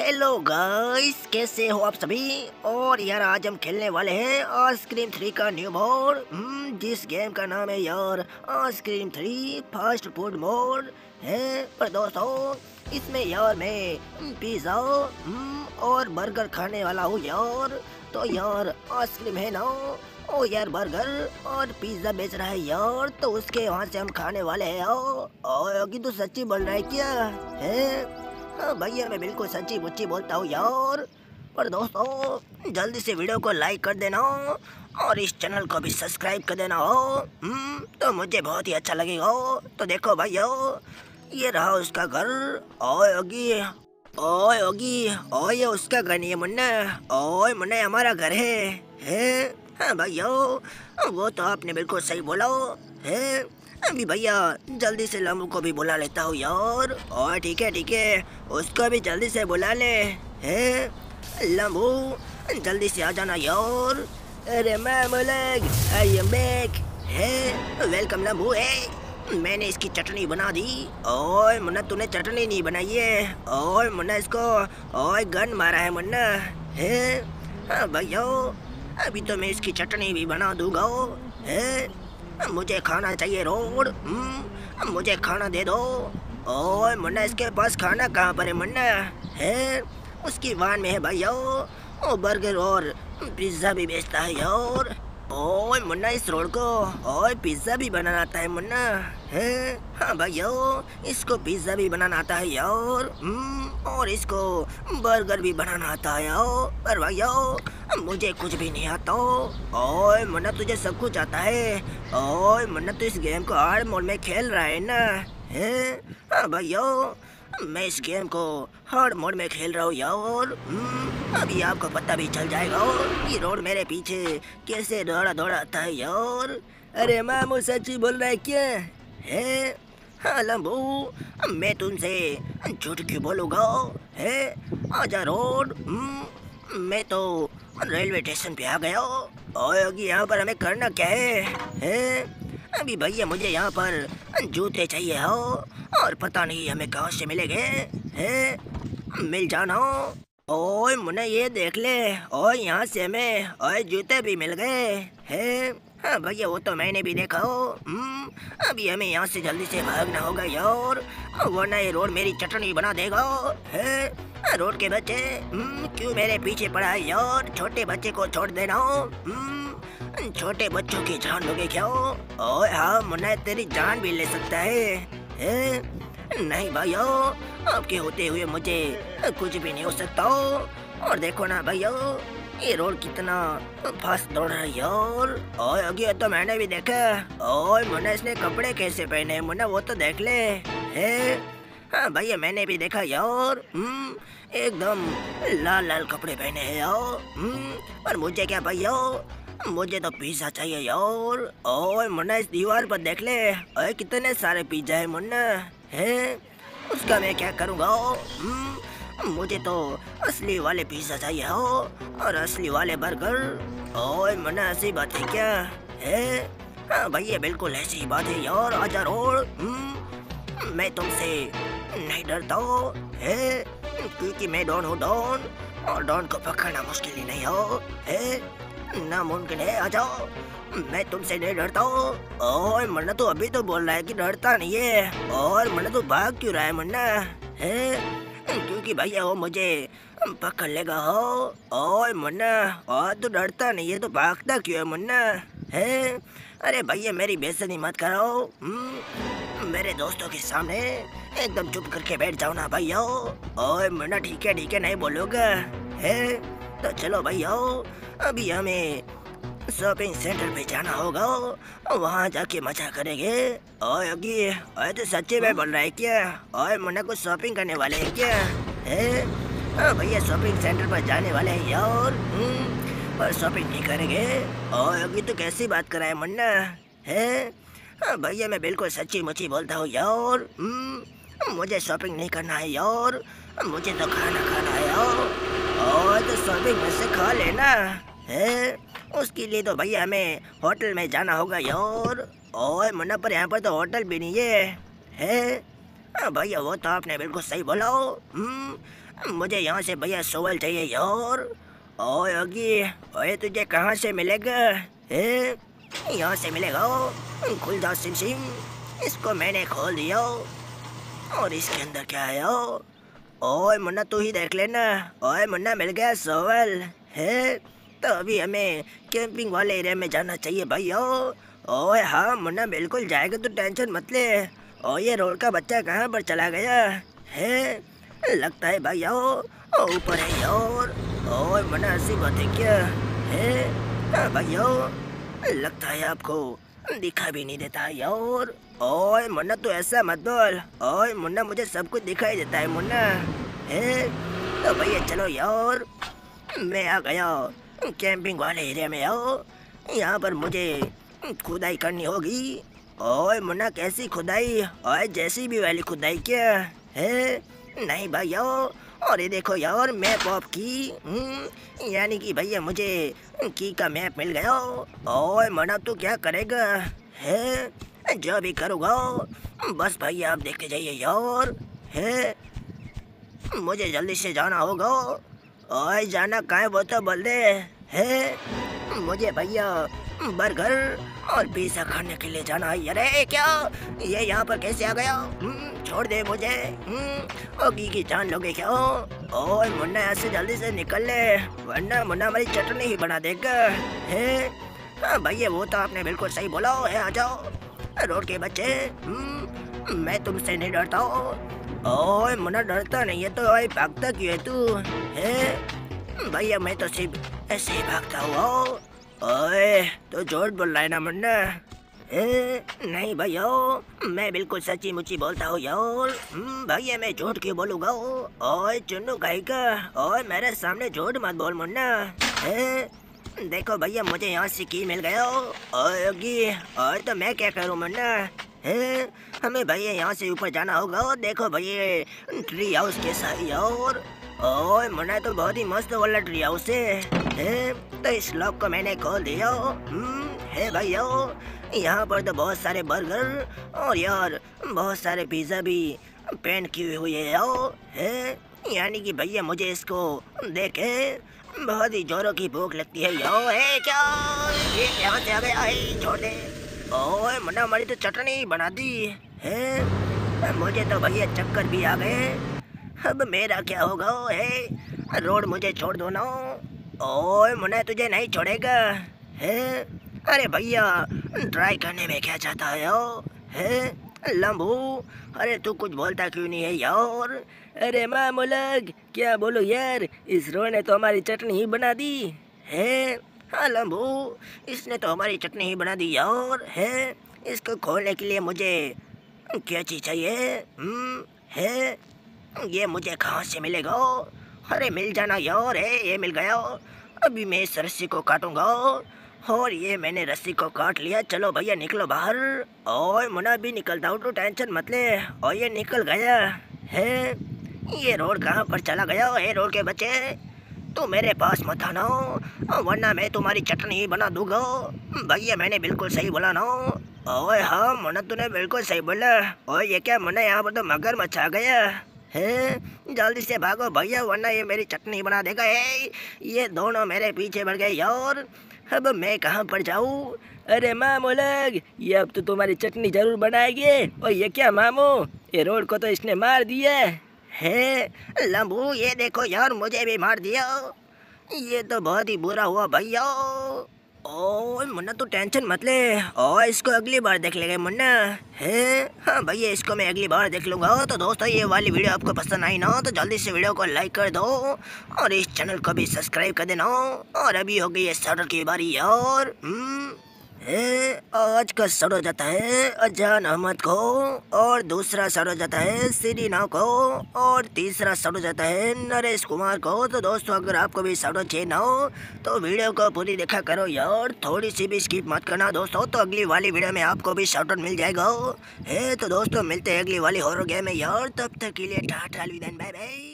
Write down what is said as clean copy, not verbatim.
Hello guys, कैसे हो आप सभी। और यार आज हम खेलने वाले हैं आइसक्रीम 3 का न्यू मोड। जिस गेम का नाम है यार आइसक्रीम 3 फास्ट फूड मोड है। पर दोस्तों इसमें यार मैं पिज़्ज़ा और बर्गर खाने वाला हूँ यार। तो यार आइसक्रीम है ना, ओ यार बर्गर और पिज़्ज़ा बेच रहा है यार, तो उसके वहाँ से हम खाने वाले हैं यार। और अभी तो सच्ची बोल रहा है क्या है। हाँ भैया, मैं बिल्कुल सच्ची मुच्ची बोलता हूँ यार। पर दोस्तों जल्दी से वीडियो को लाइक कर देना और इस चैनल को भी सब्सक्राइब कर देना हो। तो मुझे बहुत ही अच्छा लगेगा। तो देखो भैया, ये रहा उसका घर। ओए ओगी ओए, ये उसका घर नहीं है मुन्ना। ओए मुन्ना, हमारा घर है। हाँ भैया, वो तो आपने बिल्कुल सही बोला है। अभी भैया जल्दी से लम्बू को भी बुला लेता हूँ यार। और ठीक है, उसको भी जल्दी से बुला ले। है लम्बू, जल्दी से आ जाना यार। अरे मामूलग, आई एम बैक। है वेलकम लम्बू। है मैंने इसकी चटनी बना दी। ओए मुन्ना, तूने चटनी नहीं बनाई है। ओए मुन्ना, इसको ओए गन मारा है मुन्ना। है हाँ भैया, अभी तो मैं इसकी चटनी भी बना दूंगा। है मुझे खाना चाहिए रोड। मुझे खाना दे दो। ओए मुन्ना, इसके पास खाना कहाँ पर है मुन्ना। है उसकी वान में है भैया। ओ बर्गर और पिज्ज़ा भी बेचता है यार। ओए मुन्ना, इस रोड को ओए पिज्ज़ा भी बनाना आता है मुन्ना। है हाँ भैया, इसको पिज्ज़ा भी बनाना आता है यार। और इसको बर्गर भी बनाना आता है यार। पर भैया मुझे कुछ भी नहीं आता। ओए मुन्ना, तुझे सब कुछ आता है। ओए मुन्ना, तू इस गेम को हार्ड मोड में खेल रहा है ना। है हाँ भैया, मैं इस गेम को हार्ड मोड में खेल रहा हूँ यार। अभी आपको पता भी चल जाएगा ये रोड मेरे पीछे कैसे दौड़ा दौड़ा आता है यार। अरे मामू, सच्ची बोल रहा है क्या। है हाँ लम्बू, मैं तुमसे झूठ क्यों बोलूँगा। है आजा रोड। मैं तो रेलवे स्टेशन पे आ गया। और अभी यहाँ पर हमें करना क्या है। अभी भैया मुझे यहाँ पर जूते चाहिए हो, और पता नहीं हमें कहाँ से मिलेंगे। है मिल जाना। ओए मुन्ना, ये देख ले। और यहाँ से हमें और जूते भी मिल गए। है हाँ भैया, वो तो मैंने भी देखा हो। अभी हमें यहाँ से जल्दी से भागना होगा यार, वरना ये रोड मेरी चटनी बना देगा। है रोड के बच्चे क्यों मेरे पीछे पड़ा है यार। छोटे बच्चे को छोड़ देना। छोटे बच्चों की जान लोगे क्या। ओए हाँ मुन्ना, तेरी जान भी ले सकता है। नहीं भैया, आपके होते हुए मुझे कुछ भी नहीं हो सकता। और देखो ना भैया, ये रोड कितना फास्ट दौड़ रहा है यार। और आगे तो मैंने भी देखा। और मुन्ना, इसने कपड़े कैसे पहने मुन्ना, वो तो देख ले। है हाँ भैया, मैंने भी देखा यार। एकदम लाल लाल कपड़े पहने हैं यार। और मुझे क्या भैया, मुझे तो पिज्जा चाहिए यार। और मुन्ना, इस दीवार पर देख ले। और कितने सारे पिज्जा है मुन्ना। है उसका मैं क्या करूँगा। मुझे तो असली वाले पिज्जा चाहिए हो, और असली वाले बर्गर। और मुन्ना, ऐसी बात है क्या। है हाँ भैया, बिल्कुल ऐसी ही बात है यार। आजा रोड। मैं तुमसे नहीं डरता है, क्योंकि मैं डॉन हूँ डॉन, और डॉन को पकड़ना मुश्किल ही नहीं हो। है नामुमकिन है। आ जाओ, मैं तुमसे नहीं डरता हूँ। और मुन्ना, तो अभी तो बोल रहा है कि डरता नहीं है। और मुन्ना, तो भाग क्यों रहा है मुन्ना। है क्योंकि भैया वो मुझे पकड़ लेगा हो। और मुन्ना, और तो डरता नहीं है तो भागता क्यों है मुन्ना। है अरे भैया, मेरी बेइज्जती मत करो। मेरे दोस्तों के सामने एकदम चुप करके बैठ जाओ ना भैया। और मुन्ना, ठीक है नहीं बोलोगा। है तो चलो भैया, अभी हमें शॉपिंग सेंटर पे जाना होगा, वहाँ जाके मजा करेंगे। और अभी तो सच्चे में बोल रहा है क्या। और मुन्ना, कुछ शॉपिंग करने वाले हैं क्या। है हाँ भैया, शॉपिंग सेंटर पर जाने वाले हैं यार। पर शॉपिंग नहीं करेंगे। और अभी तो कैसी बात कर रहा है मुन्ना। है हाँ भैया, मैं बिल्कुल सच्ची मुच्ची बोलता हूँ यार। मुझे शॉपिंग नहीं करना है यार, मुझे तो खाना खाना है यार। और तो शॉपिंग में से खा लेना है, उसके लिए तो भैया हमें होटल में जाना होगा यार। और मुन्ना, पर यहाँ पर तो होटल भी नहीं है। हाँ भैया, वो तो आपने बिल्कुल सही बोला। मुझे यहाँ से भैया सोवल चाहिए यार। ओए योगी, ओए तुझे कहाँ से मिलेगा? है यहाँ से मिलेगा। खुल जाओ सिम सिम, इसको मैंने खोल दिया। और इसके अंदर क्या है यार? ओए मुन्ना तू ही देख लेना। ओए मुन्ना मिल गया सोवल है। तो अभी हमें कैंपिंग वाले एरिया में जाना चाहिए भैया। ओए हाँ मुन्ना बिल्कुल जाएगा, तो टेंशन मत ले। ओ ये रोड का बच्चा कहाँ पर चला गया है? लगता है भैया ऊपर है यार। ओए मुन्ना ऐसी बात है क्या है? हाँ भैया लगता है आपको दिखा भी नहीं देता यार। ओए मुन्ना तू ऐसा मत बोल। ओए मुन्ना मुझे सब कुछ दिखाई देता है मुन्ना है। तो भैया चलो यार, मैं आ गया कैंपिंग वाले एरिया में। आओ यहाँ पर मुझे खुदाई करनी होगी। ओए मुन्ना कैसी खुदाई? ओए जैसी भी वाली खुदाई क्या है? नहीं भैया, और ये देखो यार मैप ऑफ की, यानी कि भैया मुझे की का मैप मिल गया। ओए मुन्ना तू क्या करेगा है? जो भी करूँगा बस भैया आप देखते जाइए यार है। मुझे जल्दी से जाना होगा। ओए जाना कहाँ है वो तो बोल दे है। मुझे भैया बर्गर और पिज़्ज़ा खाने के लिए जाना है। अरे क्या ये यहाँ पर कैसे आ गया? छोड़ दे मुझे। ओगी की जान लोगे क्या? ओए मुन्ना यहाँ से जल्दी से निकल ले, वरना मुन्ना हमारी चटनी ही बना देगा है। हाँ भैया वो तो आपने बिल्कुल सही बोला है। आ जाओ रोड के बच्चे, मैं तुमसे नहीं डरता हूँ। ओए मुन्ना डरता नहीं है तो ओए भागता क्यों है तू है? भैया मैं तो सिर्फ ऐसे ही भागता हुआ। ओए तो झूठ बोल रहा है ना मुन्ना? नहीं भैया मैं बिल्कुल सच्ची मुच्ची बोलता हूँ यार। भैया मैं झूठ क्यों बोलूँगा? ओए चुन्नू कहीं का, ओए मेरे सामने झूठ मत बोल मुन्ना है। देखो भैया मुझे यहाँ से की मिल गया। ओए योगी, और तो मैं क्या करूँ मुन्ना है? हमें भैया यहाँ से ऊपर जाना होगा। देखो भैया ट्री हाउस कैसा है यार। ओए मुन्ना तो बहुत ही मस्त वाला ट्री हाउस है। तो इस लॉक को मैंने खोल दिया है भैया। यहाँ पर तो बहुत सारे बर्गर और यार बहुत सारे पिज़्ज़ा भी पेंट किए हुए है। यानी कि भैया मुझे इसको देखे बहुत ही जोरों की भूख लगती है यार। है क्या ये यहाँ से आ गया है? छोड़ दे। ओए मुन्ना हमारी तो चटनी बना दी है। मुझे तो भैया चक्कर भी आ गए। अब मेरा क्या होगा है? रोड मुझे छोड़ दो ना। ओए मुन्ना तुझे नहीं छोड़ेगा है। अरे भैया ट्राई करने में क्या चाहता है? लंबू अरे तू कुछ बोलता क्यों नहीं है यार? अरे मामूलग क्या बोलो यार, इस रोड ने तो हमारी चटनी ही बना दी है। हाँ लंबू इसने तो हमारी चटनी ही बना दी यार है। इसको खोलने के लिए मुझे क्या चीज़ चाहिए है? ये मुझे कहाँ से मिलेगा? अरे मिल जाना यार है। ये मिल गया। अभी मैं इस रस्सी को काटूंगा और ये मैंने रस्सी को काट लिया। चलो भैया निकलो बाहर। और मुन्ना भी निकलता हूँ तो टेंशन मत ले। और ये निकल गया है। ये रोड कहाँ पर चला गया है? रोड के बच्चे तू मेरे पास मत आना, वरना मैं तुम्हारी चटनी ही बना दूंगा। भैया मैंने बिल्कुल सही बोला ना? ओए हाँ मुन्ना तूने बिल्कुल सही बोला। ओए ये क्या मुन्ना, यहाँ पर तो मगरमच्छ आ गया है। जल्दी से भागो भैया वरना ये मेरी चटनी बना देगा। है ये दोनों मेरे पीछे बढ़ गए यार। अब मैं कहाँ पर जाऊँ? अरे मामू लग, ये अब तो तुम्हारी चटनी जरूर बनाएगी। और ये क्या मामू, ये रोड को तो इसने मार दिया है। लंबू ये देखो यार मुझे भी मार दिया। ये तो बहुत ही बुरा हुआ भैया। ओए मुन्ना तू टेंशन मत ले। और इसको अगली बार देख लेंगे मुन्ना है। हाँ भैया इसको मैं अगली बार देख लूँगा। तो दोस्तों ये वाली वीडियो आपको पसंद आई ना तो जल्दी से वीडियो को लाइक कर दो और इस चैनल को भी सब्सक्राइब कर देना। और अभी हो गई है शटर की बारी यार। आज का शट हो जाता है अजान अहमद को, और दूसरा शट हो जाता है सीरीना को, और तीसरा शट हो जाता है नरेश कुमार को। तो दोस्तों अगर आपको भी शट चाहिए ना हो तो वीडियो को पूरी देखा करो यार, थोड़ी सी भी स्किप मत करना दोस्तों। तो अगली वाली वीडियो में आपको भी शट मिल जाएगा। तो दोस्तों मिलते हैं अगली वाली हॉरर गेम में यार। तब तक के लिए टाटा अलविदा, बाय बाय।